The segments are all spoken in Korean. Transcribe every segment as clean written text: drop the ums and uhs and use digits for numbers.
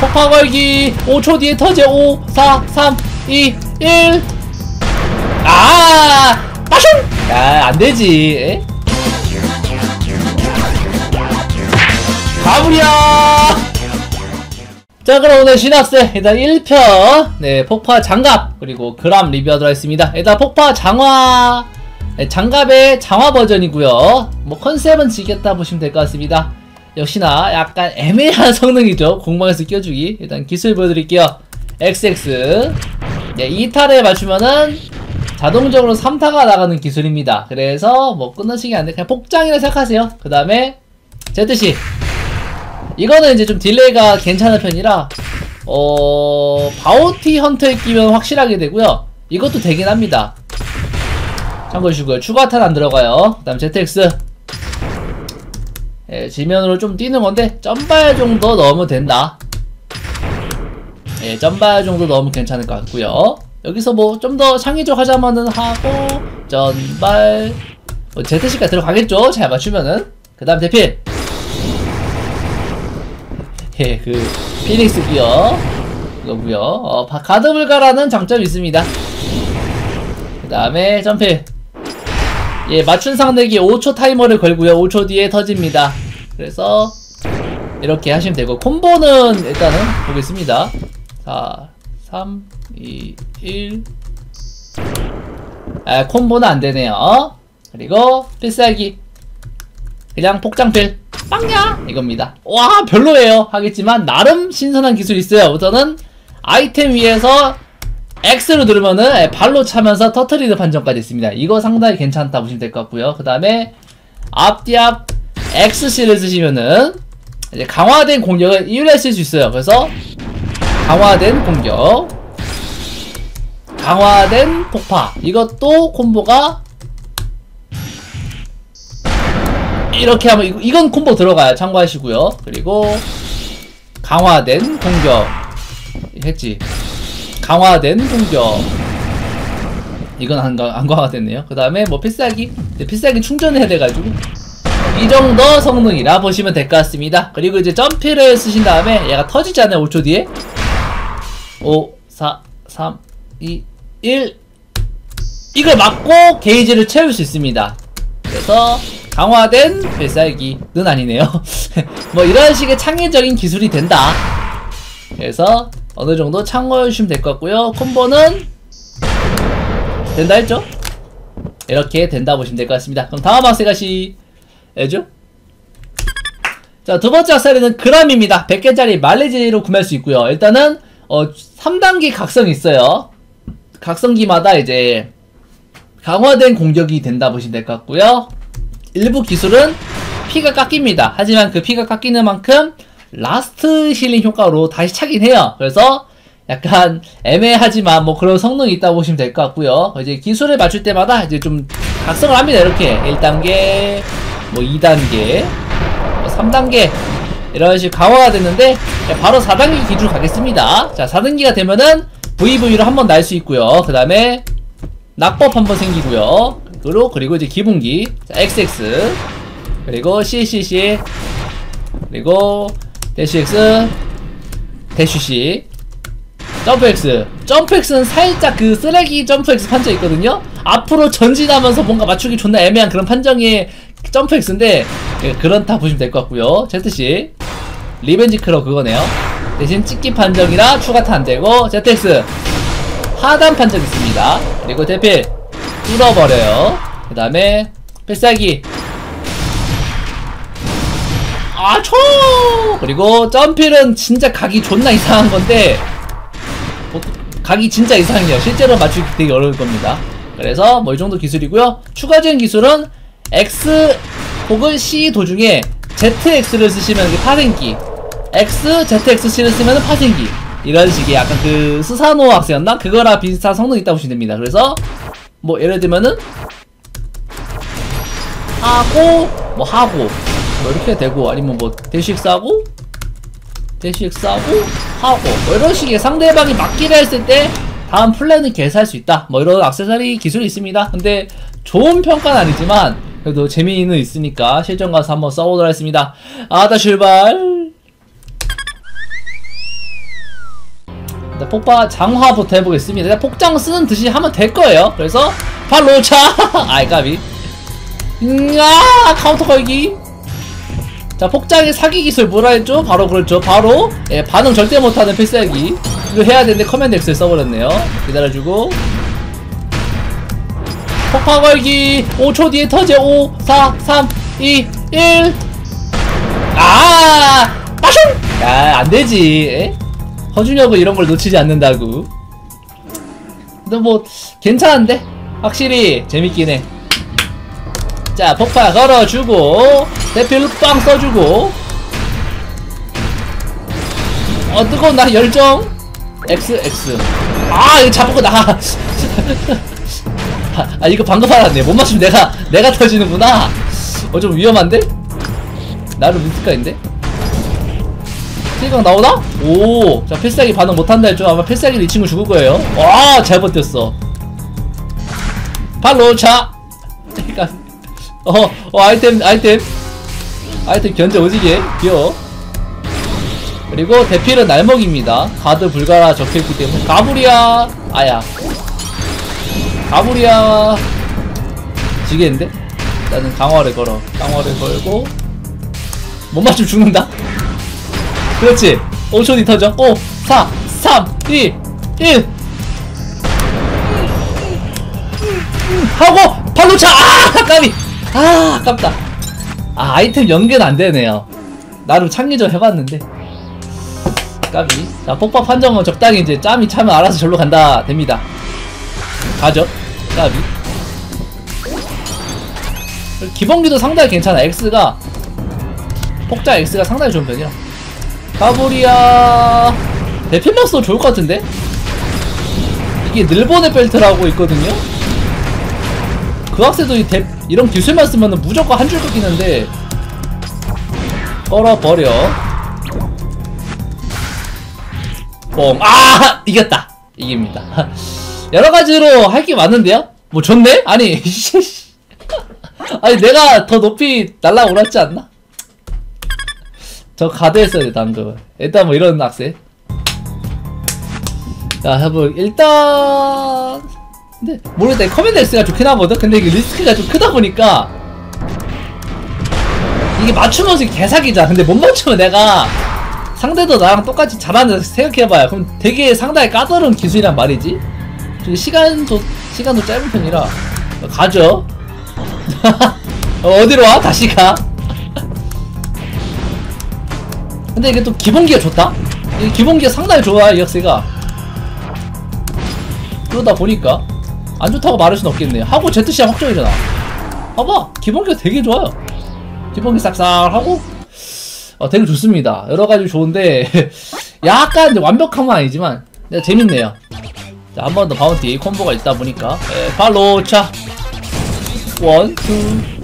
폭파 걸기 5초 뒤에 터져. 5 4 3 2 1 빠슝! 야, 안되지. 에? 가브리야. 자, 그럼 오늘 시납스 일단 1편 네, 폭파 장갑 그리고 그람 리뷰하도록 하겠습니다. 일단 폭파 장화 네, 장갑의 장화 버전이고요. 뭐 컨셉은 지겠다 보시면 될 것 같습니다. 역시나 약간 애매한 성능이죠. 공방에서 끼워주기. 일단 기술 보여드릴게요. XX 네, 2타를 맞추면은 자동적으로 3타가 나가는 기술입니다. 그래서 뭐 끊어지기 안돼. 그냥 폭장이라 생각하세요. 그 다음에 ZC 이거는 이제 좀 딜레이가 괜찮은 편이라 바우티 헌터에 끼면 확실하게 되고요. 이것도 되긴 합니다. 참고해주시고요. 추가탄 안 들어가요. 그 다음 ZX 예, 지면으로 좀 뛰는 건데 점발 정도 넣으면 된다. 예, 점발 정도 넣으면 괜찮을 것 같고요. 여기서 뭐 좀 더 창의적 하자면은 하고 전발 뭐 ZC가 들어가겠죠. 잘 맞추면은. 그 다음 대필 예, 그 피닉스 기어 이거고요. 가드 불가라는 장점이 있습니다. 그 다음에 점필 예, 맞춘 상대기 5초 타이머를 걸고요. 5초 뒤에 터집니다. 그래서 이렇게 하시면 되고 콤보는 일단은 보겠습니다. 4 3 2 1 콤보는 안되네요. 그리고 필살기 그냥 폭장필 빵야 이겁니다. 와, 별로예요 하겠지만 나름 신선한 기술이 있어요. 우선은 아이템 위에서 X로 누르면은 발로 차면서 터트리는 판정까지 있습니다. 이거 상당히 괜찮다 보시면 될 것 같고요. 그 다음에 앞뒤앞 XC를 쓰시면은 이제 강화된 공격을 2를 쓸 수 있어요. 그래서 강화된 공격, 강화된 폭파 이것도 콤보가 이렇게 하면 이건 콤보 들어가요. 참고하시고요. 그리고 강화된 공격 했지. 강화된 공격 이건 안 강화됐네요. 그 다음에 뭐 필살기 필살기 충전해야 돼가지고 이 정도 성능이라 보시면 될 것 같습니다. 그리고 이제 점피를 쓰신 다음에 얘가 터지잖아요. 5초 뒤에 5 4 3 2 1 이걸 맞고 게이지를 채울 수 있습니다. 그래서 강화된 필살기는 아니네요. 뭐 이런 식의 창의적인 기술이 된다. 그래서 어느 정도 참고해주시면 될 것 같고요. 콤보는 된다 했죠? 이렇게 된다 보시면 될 것 같습니다. 그럼 다음 악세 가시죠. 자, 두 번째 악세는 그람입니다. 100개짜리 말레지로 구매할 수 있고요. 일단은 3단계 각성이 있어요. 각성기마다 이제 강화된 공격이 된다 보시면 될 것 같고요. 일부 기술은 피가 깎입니다. 하지만 그 피가 깎이는 만큼 라스트 힐링 효과로 다시 차긴 해요. 그래서 약간 애매하지만 뭐 그런 성능이 있다고 보시면 될 것 같고요. 이제 기술을 맞출 때마다 이제 좀 각성을 합니다. 이렇게 1단계, 뭐 2단계, 뭐 3단계 이런 식으로 강화가 됐는데 바로 4단계 기준 가겠습니다. 자, 4단계가 되면은 VV로 한번 날 수 있고요. 그 다음에 낙법 한번 생기고요. 그리고 이제 기본기 자, XX 그리고 CCC 그리고 대쉬 X 대쉬 C 점프 X 점프 X는 살짝 그 쓰레기 점프 X 판정 있거든요. 앞으로 전진하면서 뭔가 맞추기 존나 애매한 그런 판정의 점프 X인데 예, 그렇다 보시면 될 것 같고요. ZC 리벤지 크로 그거네요. 대신 찍기 판정이라 추가타 안되고 ZX 하단 판정 있습니다. 그리고 대필 뚫어버려요. 그 다음에 필살기 그리고 점필은 진짜 각이 존나 이상한 건데 각이 진짜 이상해요. 실제로 맞추기 되게 어려울 겁니다. 그래서 뭐 이 정도 기술이고요. 추가적인 기술은 X 혹은 C 도중에 ZX를 쓰시면 이게 파생기 X, ZXC를 쓰면 파생기 이런 식의 약간 그 스사노 악세였나? 그거랑 비슷한 성능이 있다고 보시면 됩니다. 그래서 뭐 예를 들면은 하고 뭐 이렇게 되고 아니면 뭐 대쉬X 하고 하고 뭐 이런 식의 상대방이 막기를 했을 때 다음 플랜을 개사할 수 있다. 뭐 이런 액세서리 기술이 있습니다. 근데 좋은 평가는 아니지만 그래도 재미는 있으니까 실전 가서 한번 써보도록 하겠습니다. 아다 출발. 폭파 장화부터 해보겠습니다. 일단 폭장 쓰는 듯이 하면 될 거예요. 그래서 발로 차. 아이 까비. 카운터 걸기. 자, 폭장의 사기 기술 뭐라 했죠? 바로 그렇죠. 바로 예, 반응 절대 못하는 필살기. 이거 해야 되는데 커맨드 X를 써버렸네요. 기다려주고 폭파 걸기. 5초 뒤에 터져. 5 4 3 2 1. 빠숑! 야, 안되지. 에? 허준혁은 이런걸 놓치지 않는다고. 근데 뭐 괜찮은데? 확실히 재밌긴 해. 자, 폭파 걸어주고 대필 빵 써주고 뜨거운 나 열정 XX. 이거 잡고 나. 이거 방금 알았네. 못 맞추면 내가 터지는구나. 좀 위험한데? 나름 미스카인데? 실각 나오나? 오, 자, 필살기 반응 못한다 했죠? 아마 필살기는 이 친구 죽을 거예요. 와, 잘 버텼어. 발로 차! 아이템 견제 오지게. 귀여워. 그리고 대필은 날먹입니다. 가드 불가라 적혀있기 때문에. 가브리야! 아야. 가브리야! 지겠는데? 나는 강화를 걸어. 강화를 걸고. 못 맞추면 죽는다? 그렇지. 5초 뒤 터져. 5, 4, 3, 2, 1. 하고 발로 차. 까비. 아깝다. 아이템 연계는 안 되네요. 나름 창의적 해봤는데. 까비. 자, 폭파 판정은 적당히 이제 짬이 차면 알아서 절로 간다 됩니다. 가죠. 까비. 기본기도 상당히 괜찮아. X가 폭자 X가 상당히 좋은 편이야. 가브리야. 대필막스도 좋을 것 같은데? 이게 늘보네 벨트라고 있거든요? 그 학생도 이런 기술만 쓰면 무조건 한 줄 꺾이는데 걸어버려. 뽕. 이겼다. 이깁니다. 여러가지로 할 게 많은데요? 뭐 좋네? 아니 아니 내가 더 높이 날라오랐지 않나? 저 가드 했어야 돼 방금. 일단 뭐 이런 악세. 자, 뭐 일단 근데 모르겠다. 커맨드 X가 좋긴 하거든? 근데 이게 리스크가 좀 크다 보니까 이게 맞추면서 개사기잖아. 근데 못 맞추면 내가 상대도 나랑 똑같이 잘하는 생각해봐요. 그럼 되게 상당히 까다로운 기술이란 말이지. 시간도 짧은 편이라 가죠. 어디로 와? 다시 가. 근데 이게 또 기본기가 좋다? 이 기본기가 상당히 좋아, 이 학생가. 그러다 보니까 안 좋다고 말할 순 없겠네. 하고 ZC야 확정이잖아. 봐봐, 기본기가 되게 좋아요. 기본기 싹싹하고 되게 좋습니다. 여러가지 좋은데 약간 완벽한 건 아니지만 재밌네요. 자, 한 번 더 바운티 콤보가 있다 보니까 발로 차. 1, 2.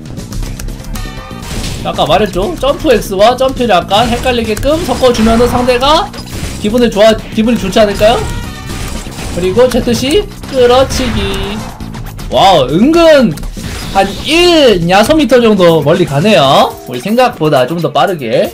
아까 말했죠? 점프 X와 점프를 약간 헷갈리게끔 섞어주면은 상대가 기분이 좋지 않을까요? 그리고 ZC 끌어치기. 와우, 은근 한 1야소미터 정도 멀리 가네요. 우리 생각보다 좀 더 빠르게.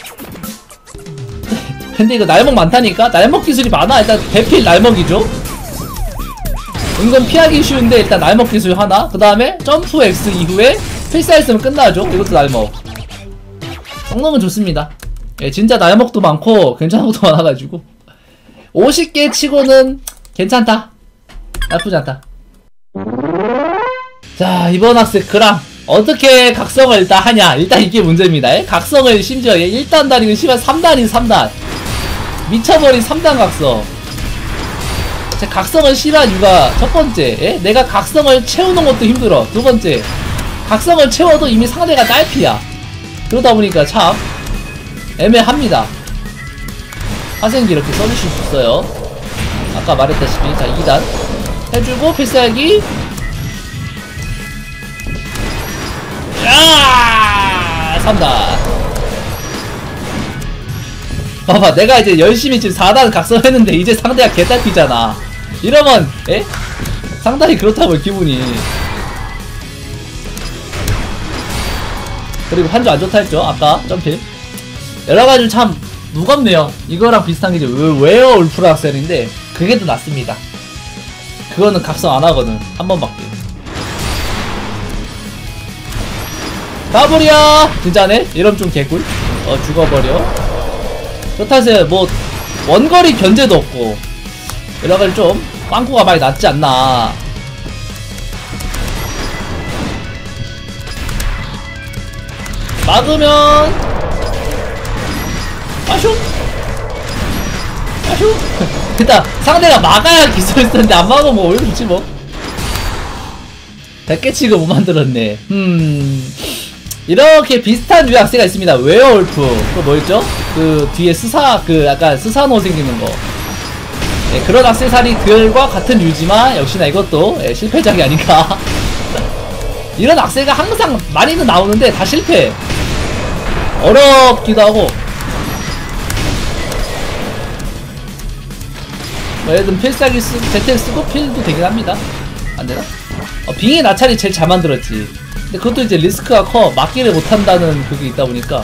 근데 이거 날먹 많다니까? 날먹 기술이 많아. 일단 대필 날먹이죠. 은근 피하기 쉬운데 일단 날먹 기술 하나. 그 다음에 점프 X 이후에 필살 쓰면 끝나죠. 이것도 날먹. 정도면 좋습니다. 예, 진짜 날먹도 많고 괜찮은 것도 많아가지고 50개 치고는 괜찮다. 나쁘지 않다. 자, 이번 학생 그랑 어떻게 각성을 일단 하냐. 일단 이게 문제입니다. 각성을 심지어 1단 단이고 심한 3단인 3단 미쳐버린 3단 각성. 제 각성을 싫어한 이유가 첫 번째, 내가 각성을 채우는 것도 힘들어. 두 번째, 각성을 채워도 이미 상대가 딸피야. 그러다 보니까 참 애매합니다. 화생기 이렇게 써주실 수 있어요. 아까 말했다시피. 자, 2단 해주고 필살기. 야! 3단. 봐봐, 내가 이제 열심히 지금 4단 각성했는데 이제 상대가 개딸피잖아. 이러면 상당히 그렇다고요, 기분이. 그리고 한조 안좋다 했죠, 아까 점필. 여러가지 참 무겁네요. 이거랑 비슷한 게 이제 웨어 울프라 악셀인데 그게 더 낫습니다. 그거는 각성 안 하거든. 한 번밖에. 가버려! 진짜네? 이러면 좀 개꿀? 죽어버려. 그렇다해서 뭐 원거리 견제도 없고 여러가지 좀 빵꾸가 많이 났지 않나. 막으면 아슈 아슈 일단 상대가 막아야 기술 쓰는데 안 막으면 뭐 오히려 좋지 뭐. 100개 치고 못 만들었네. 이렇게 비슷한 류의 악세가 있습니다. 웨어울프 그거 뭐였죠? 그 뒤에 스사 그 약간 스사노 생기는 거. 예, 그런 악세사리들과 같은 류지만 역시나 이것도 예, 실패작이 아닌가. 이런 악세가 항상 많이는 나오는데 다 실패. 어렵기도 하고 뭐 예를 들면 필살기 제텍 쓰고 필도 되긴 합니다. 안되나? 빙의 나찰이 제일 잘 만들었지. 근데 그것도 이제 리스크가 커. 막기를 못한다는 그게 있다 보니까.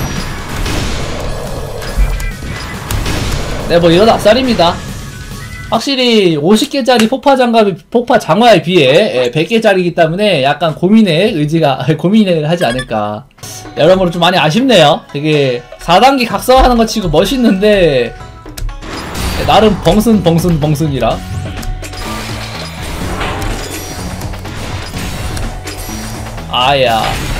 네, 뭐 이건 악살입니다. 확실히 50개짜리 폭파 장갑이 폭파 장화에 비해 100개짜리이기 때문에 약간 고민의 의지가 고민을 하지 않을까. 여러모로 좀 많이 아쉽네요. 되게 4단계 각성하는 거 치고 멋있는데 나름 벙순이라. 아야.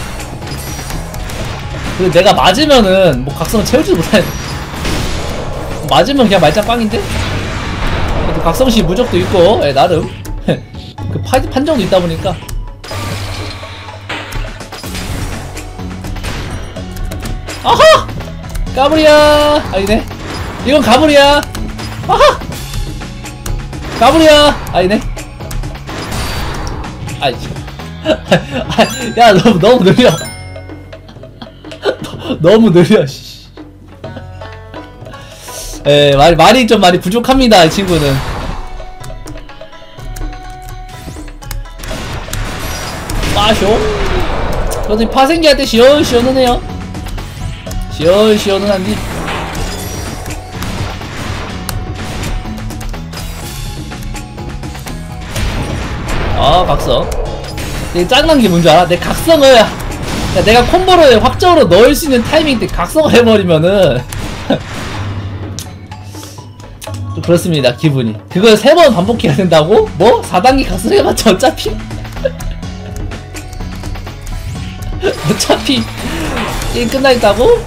그리고 내가 맞으면은 뭐 각성을 채우지 못하는. 맞으면 그냥 말짱빵인데? 각성시 무적도 있고 예, 나름 그 판정도 있다 보니까. 아하! 까불이야! 아니네. 이건 가불이야! 아하! 가불이야! 아니네. 아이 야 너무 느려. 너무 느려. 에 말이 좀 많이 부족합니다. 이 친구는. 마쇼. 그래도 파생기한테 시원시원하네요. 시원시원하니. 아 각성. 되게 짜증난 게 뭔지 알아? 내 각성을 내가 콤보를 확정으로 넣을 수 있는 타이밍 때 각성을 해버리면은 좀 그렇습니다. 기분이. 그걸 3번 반복해야 된다고? 뭐? 4단계 각성 해봤자 어차피 어차피 게임 끝나있다고?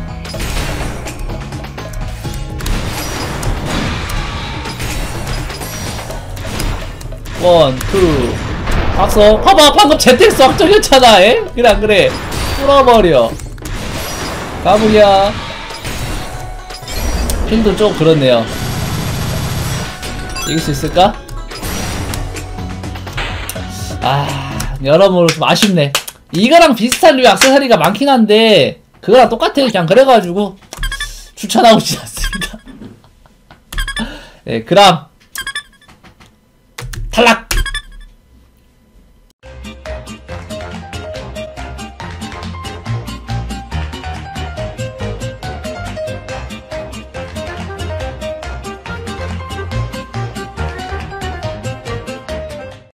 원, 투 각성. 봐봐 방금 제텍스 확정했잖아. 에? 그래 안그래? 뚫어버려. 가보야. 필도 좀 그렇네요. 이길 수 있을까? 아 여러모로 좀 아쉽네. 이거랑 비슷한 류의 액세서리가 많긴 한데 그거랑 똑같아. 그냥 그래가지고 추천하고 싶지 않습니다. 네 그럼 탈락.